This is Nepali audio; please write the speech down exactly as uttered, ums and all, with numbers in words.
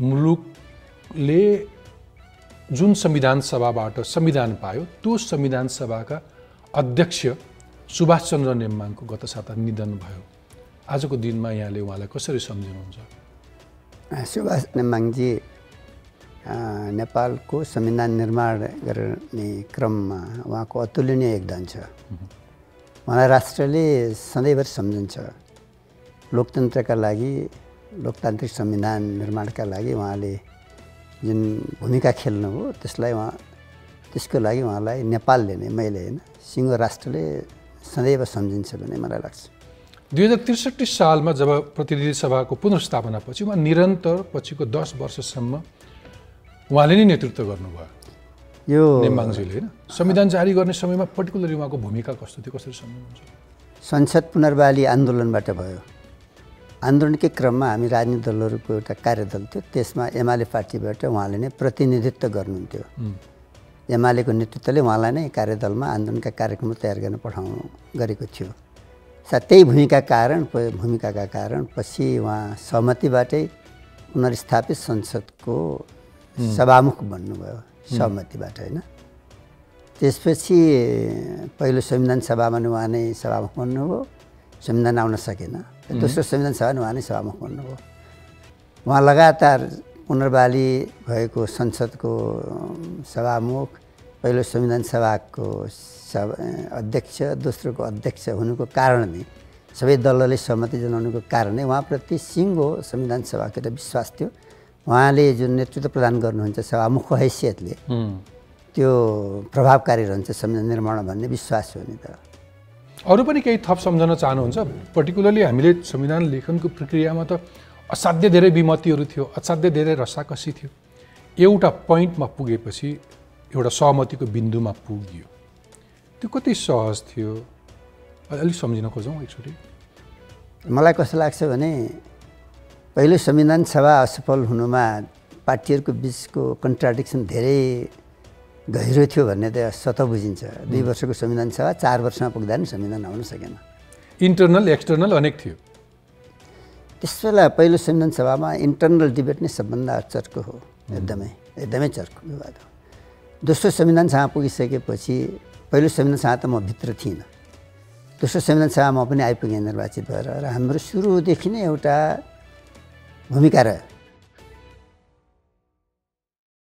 मुलुकले जुन संविधान सभाबाट संविधान पायो त्यो संविधान सभाका अध्यक्ष सुभाष चन्द्र नेम्बाङको गत साता निधन भयो। आजको दिनमा यहाँले उहाँलाई कसरी सम्झिनुहुन्छ? सुभाष नेम्बाङजी नेपालको संविधान निर्माण गर्ने क्रममा उहाँको अतुलनीय योगदान छ। उहाँलाई राष्ट्रले सधैँभरि सम्झन्छ। लोकतन्त्रका लागि, लोकतान्त्रिक संविधान निर्माणका लागि उहाँले जुन भूमिका खेल्नुभयो त्यसलाई उहाँ त्यसको लागि उहाँलाई नेपालले नै, मैले होइन, सिङ्गो राष्ट्रले सदैव सम्झिन्छ भन्ने मलाई लाग्छ। दुई हजार त्रिसठी सालमा जब प्रतिनिधि सभाको पुनर्स्थापनापछि उहाँ निरन्तर पछिको दस वर्षसम्म उहाँले नै नेतृत्व गर्नुभयो यो नेम्बाङजीले, होइन? संविधान जारी गर्ने समयमा पर्टिकुलरली उहाँको भूमिका कस्तो थियो, कसरी सम्झिनुहुन्छ? संसद पुनर्बहाली आन्दोलनबाट भयो। आन्दोलनकै क्रममा हामी राजनीतिक दलहरूको एउटा कार्यदल थियो, त्यसमा एमाले पार्टीबाट उहाँले नै प्रतिनिधित्व गर्नुहुन्थ्यो। एमालेको नेतृत्वले उहाँलाई नै कार्यदलमा आन्दोलनका कार्यक्रम तयार गर्न पठाउनु गरेको थियो। सायद त्यही भूमिका कारण भूमिकाका कारण पछि उहाँ सहमतिबाटै पुनर्स्थापित संसदको सभामुख बन्नुभयो, सहमतिबाट, होइन? त्यसपछि पहिलो संविधान सभामा नै उहाँ नै सभामुख बन्नुभयो। संविधान आउन सकेन। दोस्रो संविधान सभा उहाँ नै सभामुख बन्नुभयो। उहाँ लगातार पुनर्बहाली भएको संसदको सभामुख, पहिलो संविधान सभाको सभा अध्यक्ष, दोस्रोको अध्यक्ष हुनुको कारण नै, सबै दलले सहमति जनाउनुको कारण नै उहाँप्रति सिङ्गो संविधान सभाको एउटा विश्वास थियो। उहाँले जुन नेतृत्व प्रदान गर्नुहुन्छ सभामुखको हैसियतले, त्यो प्रभावकारी रहन्छ संविधान निर्माण भन्ने विश्वास हो नि त। अरू पनि केही थप सम्झन चाहनुहुन्छ? पर्टिकुलरली हामीले संविधान लेखनको प्रक्रियामा त असाध्य धेरै विमतिहरू थियो, असाध्य धेरै रसाकसी थियो। एउटा पोइन्टमा पुगेपछि एउटा सहमतिको बिन्दुमा पुगियो, त्यो कति सहज थियो? अलिक सम्झिन खोजौँ एकचोटि। मलाई कस्तो लाग्छ भने पहिलो संविधान सभा असफल हुनुमा पार्टीहरूको बिचको कन्ट्राडिक्सन धेरै गहिरो थियो भन्ने त स्वतः बुझिन्छ। दुई वर्षको संविधान सभा चार वर्षमा पुग्दा नि संविधान आउन सकेन। इन्टरनल एक्सटर्नल अनेक थियो। त्यसबेला पहिलो संविधान सभामा इन्टरनल डिबेट नै सबभन्दा चर्को हो, एकदमै एकदमै चर्को विवाद हो। दोस्रो संविधान सभा पुगिसकेपछि, पहिलो संविधान सभा त म भित्र थिइनँ, दोस्रो संविधान सभा म पनि आइपुगेँ निर्वाचित भएर, र हाम्रो सुरुदेखि नै एउटा भूमिका रह्यो